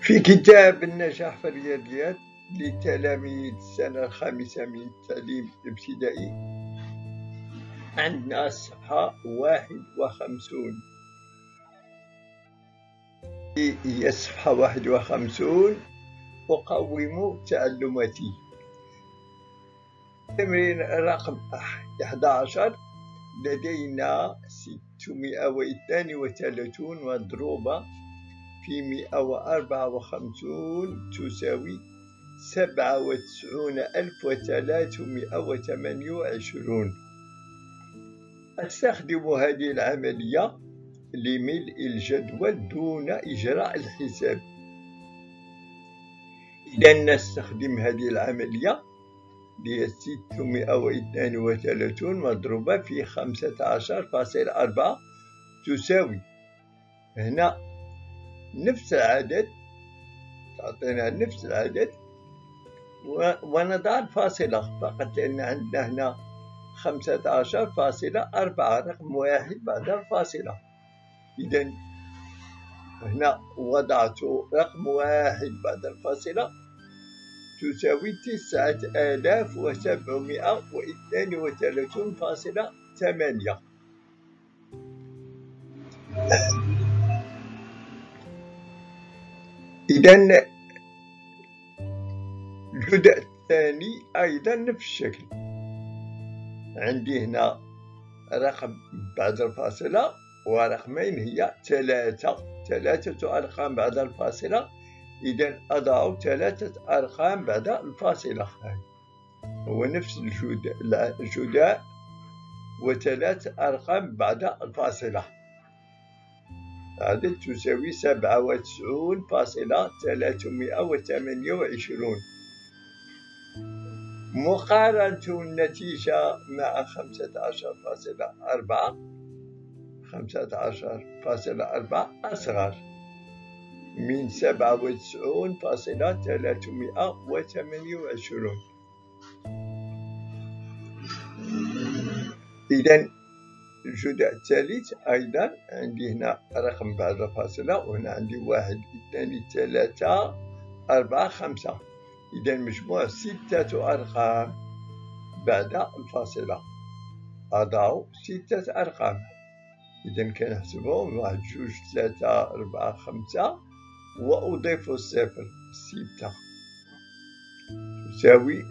في كتاب النجاح في الرياضيات لتلاميذ السنة الخامسة من التعليم الابتدائي عندنا الصفحة 51. هي الصفحة 51. أقوم تعلماتي. تمرين رقم 11. لدينا 632 مضروبة في 154 تساوي 97,328. أستخدم هذه العملية لملء الجدول دون إجراء الحساب. إذا نستخدم هذه العملية هي 632 مضروبة في 15.4 تساوي هنا نفس العدد، تعطينا نفس العدد ونضع الفاصلة فقط، لأن عندنا هنا 15.4 رقم واحد بعد الفاصلة. إذا هنا وضعت رقم واحد بعد الفاصلة تساوي 9732.8. إذا الجزء الثاني أيضا نفس الشكل، عندي هنا رقم بعد الفاصلة ورقمين هي ثلاثة أرقام بعد الفاصلة. إذا أضع 3 أرقام بعد الفاصلة، هو نفس الجداء و3 أرقام بعد الفاصلة. هذا تساوي 97,328. مقارنة النتيجة مع 15.4 أصغر من 97,328. إذا الجزء الثالث أيضا عندي هنا رقم بعد الفاصلة، وهنا عندي 1 2 3 4 5. إذا مجموع 6 أرقام بعد الفاصلة، أضع 6 أرقام. إذا كنحسبهم 1 2 3 4 5 وأضيف الصفر 6 تساوي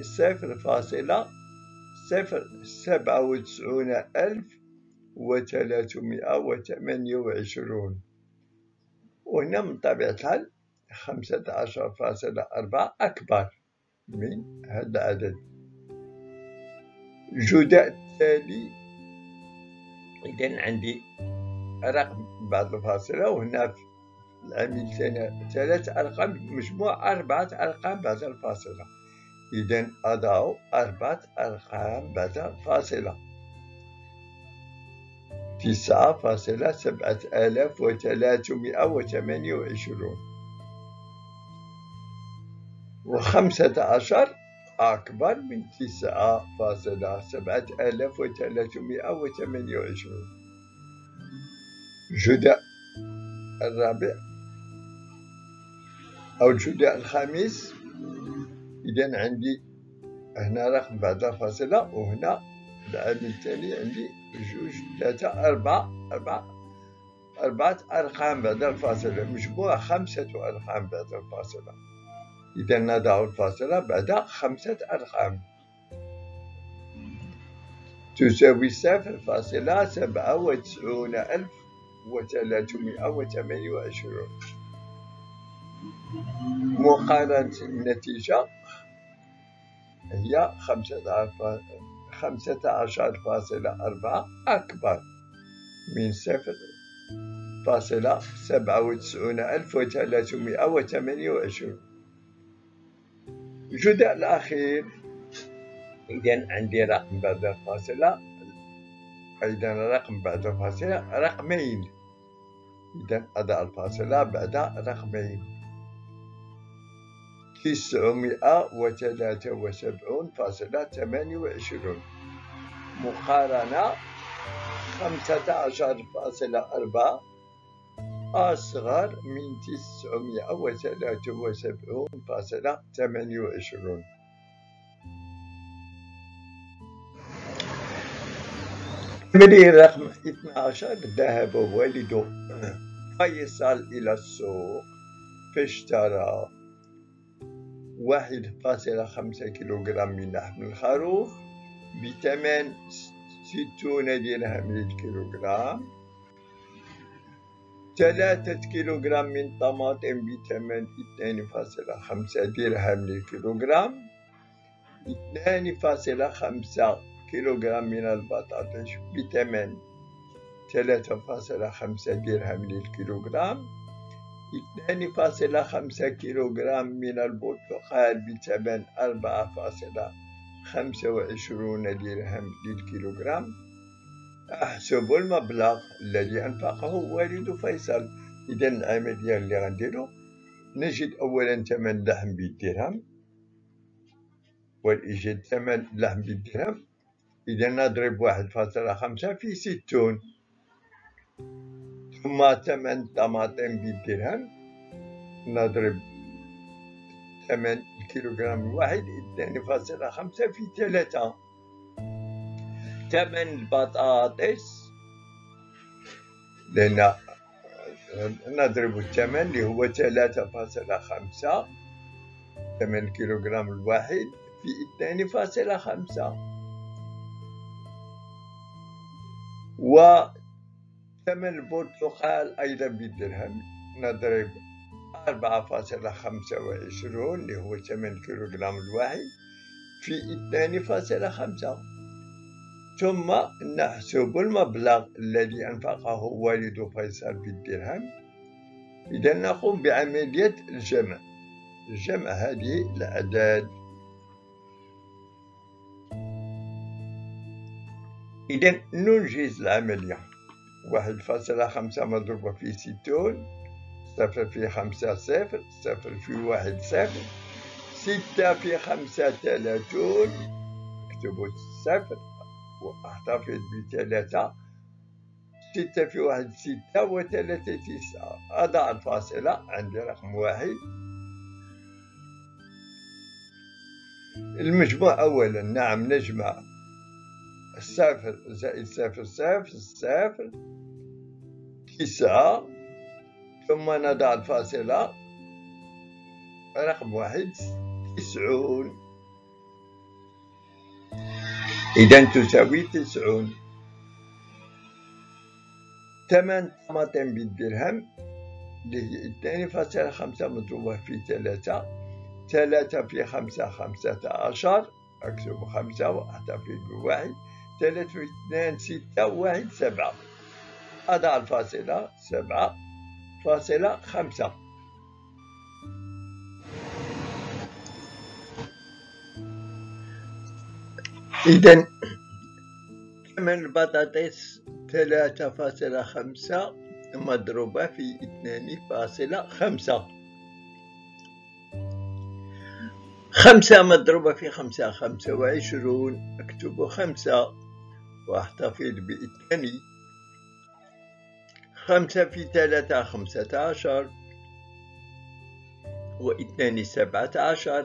0.097,328. وهنا من طبيعة الحال 15.4 أكبر من هذا العدد. الجزء التالي إذا عندي رقم بعد الفاصلة، وهنا في العامل الثاني 3 أرقام، مجموع 4 أرقام بعد الفاصلة. إذا أضع 4 أرقام بعد الفاصلة 9,728. و15 أكبر من 9,728. الجزء الرابع أو الجزء الخامس، إذا عندي هنا رقم بعد الفاصلة، وهنا العامل الثاني عندي 2 3 4 أرقام بعد الفاصلة، مجموع 5 أرقام بعد الفاصلة. إذا نضع الفاصلة بعد 5 أرقام تساوي 0.97,328. مقارنة النتيجة هي 15.4 أكبر من 0.97,328. الجزء الأخير إذا عندي رقم بعد الفاصلة، أيضا رقم بعد الفاصلة رقمين. إذا أضع الفاصلة بعد رقمين 973.28. مقارنة 15.4 أصغر من 973.28. تمرين رقم 12. ذهب والد فيصل إلى السوق فاشترى 1.5 كيلوغرام من لحم الخروف بثمن 60 درهم للكيلوغرام، 3 كيلوغرام من طماطم بثمن 2.5 درهم للكيلوغرام، 2.5 كيلوغرام من البطاطس بثمن 3.5 درهم للكيلوغرام، 2.5 كيلوغرام من البرتقال بثمن 4.25 درهم للكيلوغرام. أحسب المبلغ الذي أنفقه والد فيصل. إذا العملية اللي غنديرو نجد أولا ثمن اللحم بالدرهم، والإيجاد ثمن اللحم بالدرهم، إذا نضرب 1.5 في 60. ثم ثمن الطماطم بالدرهم، نضرب ثمن الكيلوغرام الواحد 2.5 في 3. ثمن البطاطس، لأن نضرب الثمن اللي هو 3.5 ثمن الكيلوغرام الواحد في 2.5، وثمن البرتقال أيضا بالدرهم، نضرب 4.25 اللي هو ثمن الكيلوغرام الواحد في 2.5. ثم نحسب المبلغ الذي أنفقه والد فيصل بالدرهم. إذا نقوم بعملية جمع هذه الأعداد. إذا ننجز العملية. 1.5 مضروبة في 60، 0 في 5 0، 0 في 1 0، 6 في 5 30، اكتبوا 0 وأحتفظ ب3، 6 في 1 6 و3 9. أضع الفاصلة عندي رقم 1. المجموع أولا، نعم نجمع 0 زائد 0 0 0 9، ثم نضع الفاصلة رقم 1 90. إذا تساوي 90. ثمن طماطم بالدرهم اللي هي 2.5 مضروبة في 3، 3 في 5 15، أكتب 5 وأحتفظ ب1، 3 في 2 6 و1 7. أضع الفاصلة 7.5. إذا ثمن البطاطس 3.5 مضروبة في 2.5. 5 مضروبة في 5 25، أكتب 5 وأحتفظ ب2. 5 في 3 15، و2 17،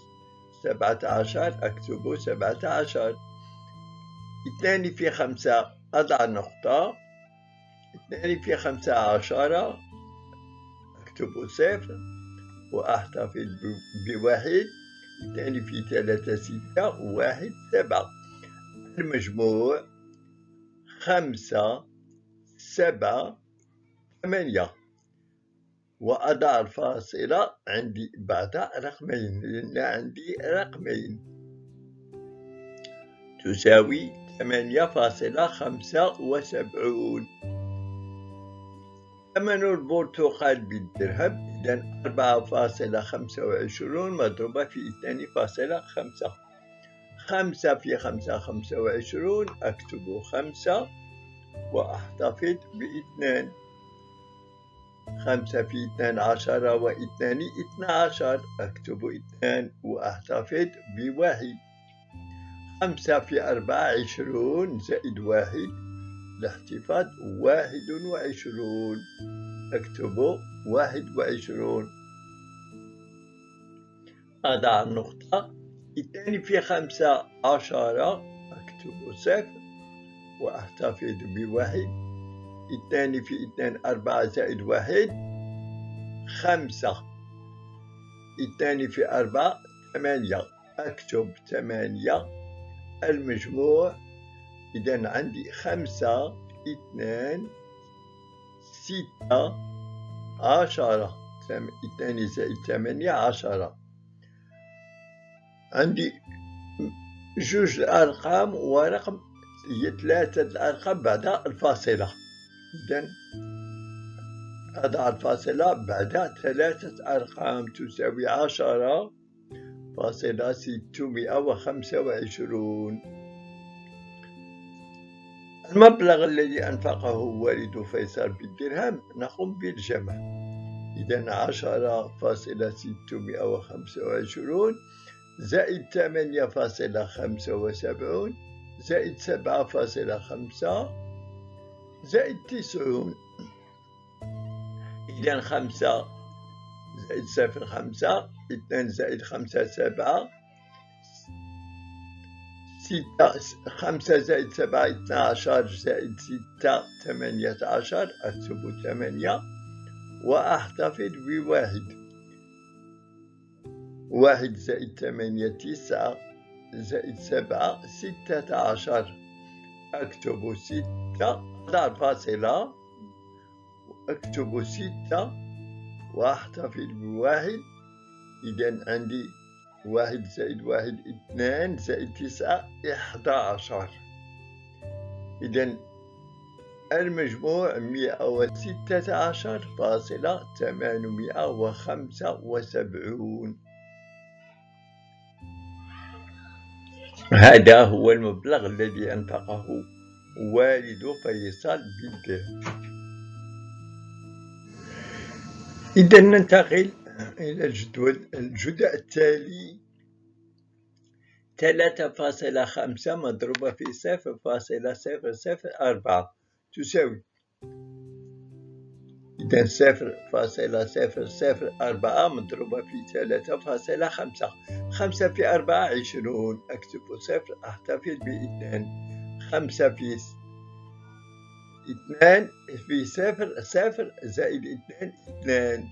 17 أكتب 17. 2 في 5 أضع نقطة، 2 في 5 10، أكتب 0 وأحتفظ ب1. 2 في 3 6 و1 7. المجموع 5 7 8. وأضع الفاصلة عندي بعد رقمين، لأن عندي رقمين، تساوي 8.75. ثمن البرتقال بالدرهم، إذا 4.25 مضروبة في 2.5. 5 في 5 25، أكتب 5 وأحتفظ ب2. 5 في 2 10 و2 12، أكتب 2 وأحتفظ ب1. 5 في 4 20 زائد 1، الاحتفاظ 21. أكتب 21. أضع النقطة. الثاني في 15 أكتب 0 وأحتفظ بواحد. الثاني في 2 4 زائد 1 5. الثاني في 4 8 أكتب 8. المجموع إذا عندي 5 2 6 10. الثاني زائد 8 10. عندي جوج الأرقام ورقم هي 3 الأرقام بعد الفاصلة. إذا أضع الفاصلة بعد 3 أرقام تساوي 10.625. المبلغ الذي أنفقه والد فيصل بالدرهم نقوم بالجمع. إذا 10.625 زائد 8.75 زائد 7.5 زائد 90. إذا 5 زائد 0 5. 2 زائد 5 7. 5 زائد 7 12 زائد 6 18. أكتب 8 وأحتفظ بواحد. 1 زائد 8 9 زائد 7 16. أكتب 6. أضع الفاصلة وأكتب 6 وأحتفظ بواحد. إذا عندي 1 زائد 1 2 زائد 9 11. إذا المجموع 116.875. هذا هو المبلغ الذي أنفقه والد فيصل بالدرهم. إذا ننتقل إلى الجدول التالي. 3.5 مضروبة في 0.004 تساوي. إذا 0.004 مضروبة في 3.5. 5 في 4 20. أكتب 0 أحتفظ ب2. 5 في 2 في 0 0 زائد 2 2.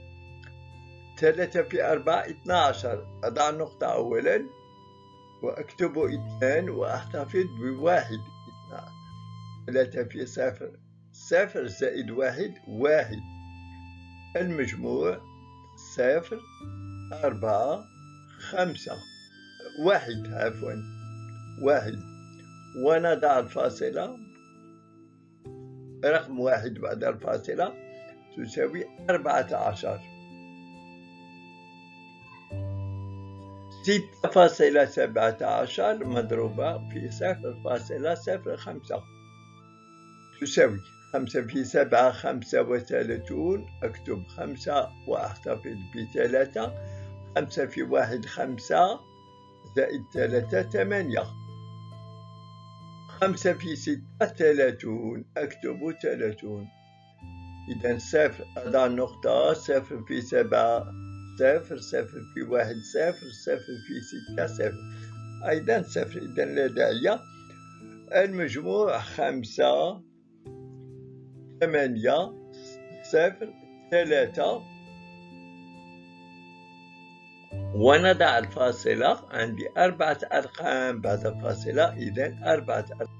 3 في 4 12. أضع النقطة أولا وأكتب 2 وأحتفظ بواحد 12. 3 في 0 0 زائد 1 1. المجموع 0 4 5 1 عفوا 1. ونضع الفاصلة. رقم 1 بعد الفاصلة تساوي 14. 6.17 مضروبة في 0.05 تساوي. 5 في 7 35. أكتب 5 وأحتفظ ب3. 5 في 1 5 زائد 3 8. 5 في 6 30. أكتب 30. إذا 0 أضع النقطة. 0 في 7 0 0 في 1 0 0 في 6 0 أيضا 0. إذا لا داعي. المجموع 5 8 0 3. ونضع الفاصلة. عندي 4 أرقام بعد الفاصلة. إذا 4 أرقام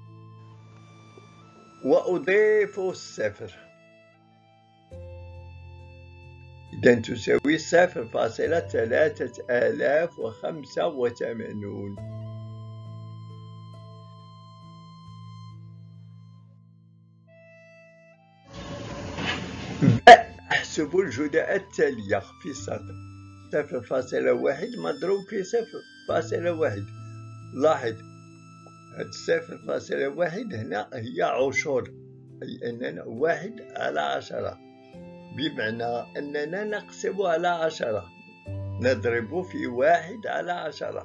وأضيف الصفر. إذا تساوي 0.3085. أحسب الجداء التالية في السطر. 0.1 مضروب في 0.1. لاحظ هاد 0.1 هنا هي عشر، أي أننا 1/10، بمعنى أننا نقسم على 10، نضرب في 1/10.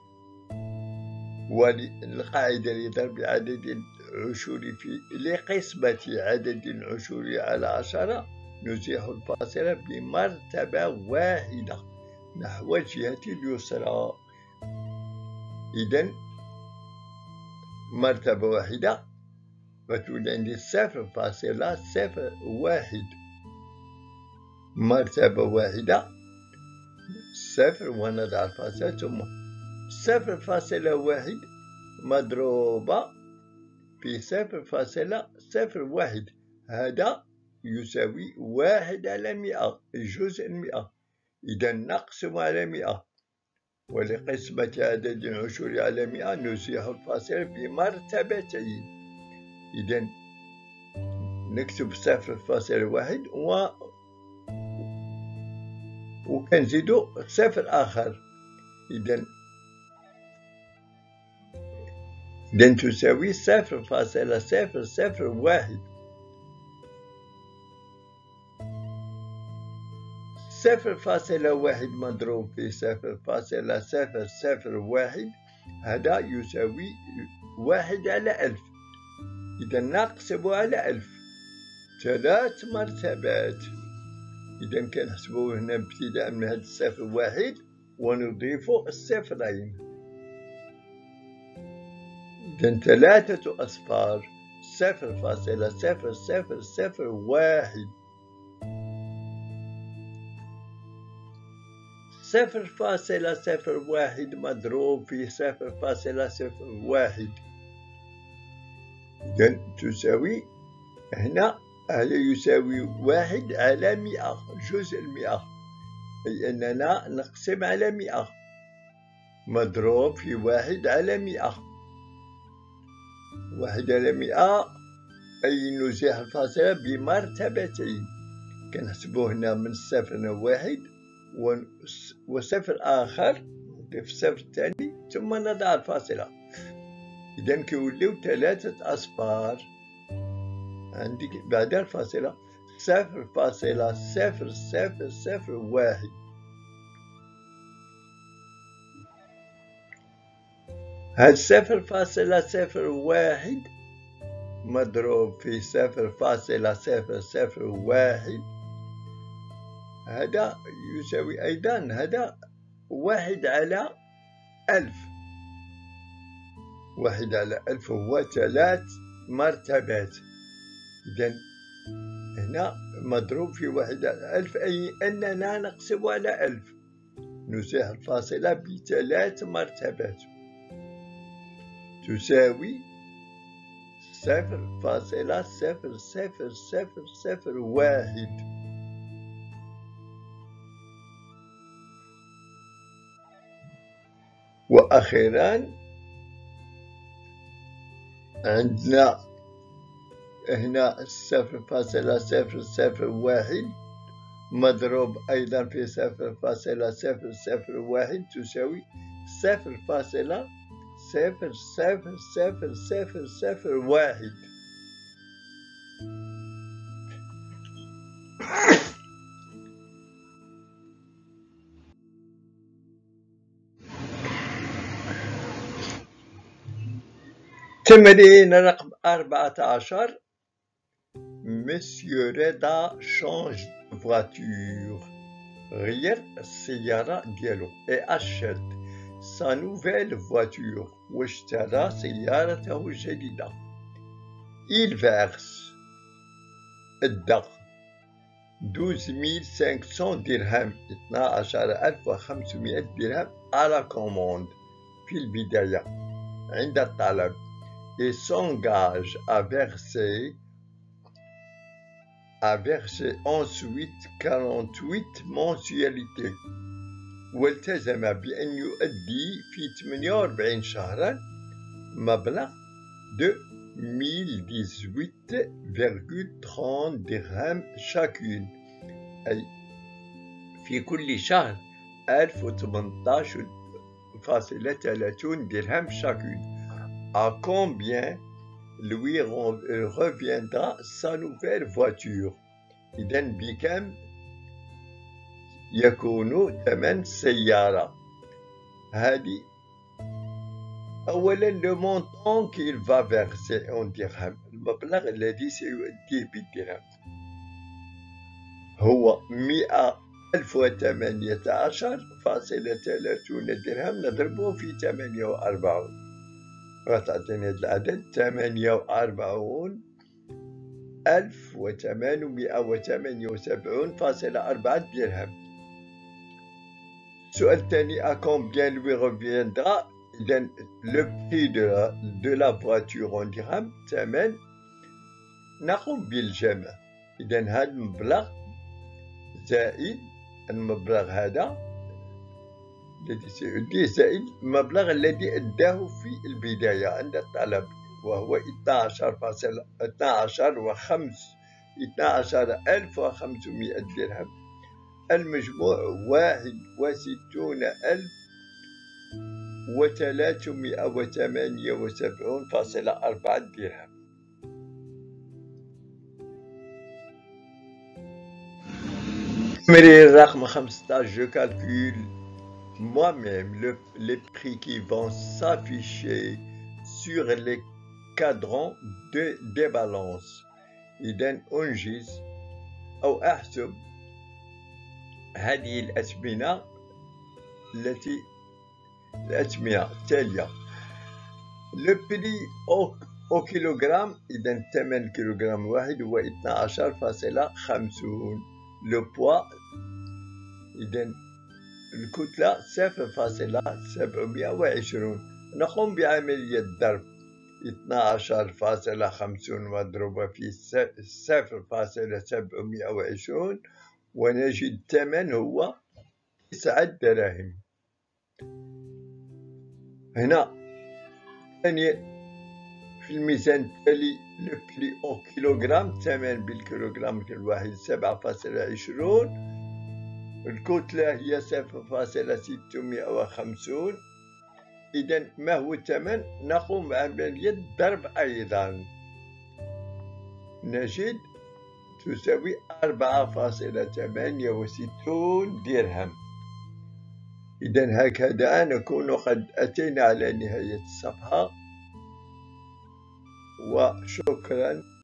والقاعدة لضرب عدد العشور لقسمة عدد العشور على 10 نزيح الفاصلة بمرتبة واحدة نحو الجهة اليسرى. إذن مرتبة واحدة فتولي عندي 0.01. مرتبة واحدة 0 ونضع الفاصلة ثم 0.1 مضروبة في 0.01. هذا يساوي 1/100 جزء المئة. إذا نقسم على 100 ولقسمة عدد العشور على 100 نزيح الفاصلة بمرتبتين. إذا نكتب 0.1 وكنزيدو صفر آخر. إذا تساوي 0.001. 0.1 مضروب في 0.001 هذا يساوي 1/1000. إذا نقسم على 1000 3 مرتبات. إذا كنحسبو هنا ابتداء من هذا 0.1 ونضيف الصفرين. إذا 3 أصفار 0.0001. 0.01 مضروب في 0.01 إذا تساوي هنا هذا يساوي 1/100 جزء المئة، أي أننا نقسم على 100 مضروب في 1/100. 1/100 أي نزيح الفاصلة بمرتبتين. كنحسبو هنا من 0 إلى 1 وصفر آخر نضيف الصفر الثاني ثم نضع الفاصلة. إذا كيوليو 3 أصفار. عندي بعد الفاصلة 0.0001. هاد 0.001 مضروب في 0.001 هذا يساوي أيضا هذا 1/1000. 1/1000 هو 3 مرتبات. إذا هنا مضروب في 1/1000 أي أننا نقسم على 1000. نزيح الفاصلة ب3 مرتبات تساوي 0.00001. وأخيرا عندنا هنا 0.001 مضروب أيضا في 0.001 تساوي 0.00001. تمرين رقم 14. Monsieur Reda change de voiture غير السيارة ديالو et achète sa nouvelle voiture واشترى سيارته الجديدة. Il verse الدخل 12500 درهم 12500 درهم à la commande في البداية عند الطلب et s'engage à verser ensuite 48 mensualités. والتزم بأن يؤدي في 48 شهرا مبلغ de 1018,30 درهم chacune، أي في كل شهر 1018,30 درهم chacune. À combien lui reviendra sa nouvelle voiture؟ إذا بكم يكون ثمن السيارة هذه؟ أولا le montant qu'il va verser en dirham، المبلغ الذي سيؤديه بالدرهم. هو 1018.30 درهم نضربه في 48 وتعطيني هذا العدد 48,878.4 درهم. السؤال الثاني à combien lui reviendra. إذا le prix de la voiture en dirham ثمن. نقوم بالجمع. إذا هذا المبلغ زائد المبلغ هذا الذي سيؤديه زائد المبلغ الذي أداه في البداية عند الطلب وهو 12,500 درهم. المجموع 61,378.4 درهم. Numéro رقم 15, je calcule moi-même les prix qui vont s'afficher sur les cadrans des balances. إذا أنجز أو أحسب هذه الأثمنة التالية. Le prix au kilogramme. إذا ثمن كيلوغرام واحد هو 12.50. Le poids. إذا الكتلة 0.720. نقوم بعملية ضرب 12.50 مضروبة في 0.720 ونجد الثمن هو 9 دراهم. هنا ثانيا في الميزان التالي لو بلي أو كيلوغرام. ثمن بالكيلوغرام الواحد 7.20. الكتلة هي 0.650. إذا ما هو الثمن؟ نقوم بعملية الضرب أيضا نجد تساوي 4.68 درهم. إذا هكذا نكون قد أتينا على نهاية الصفحة وشكرا.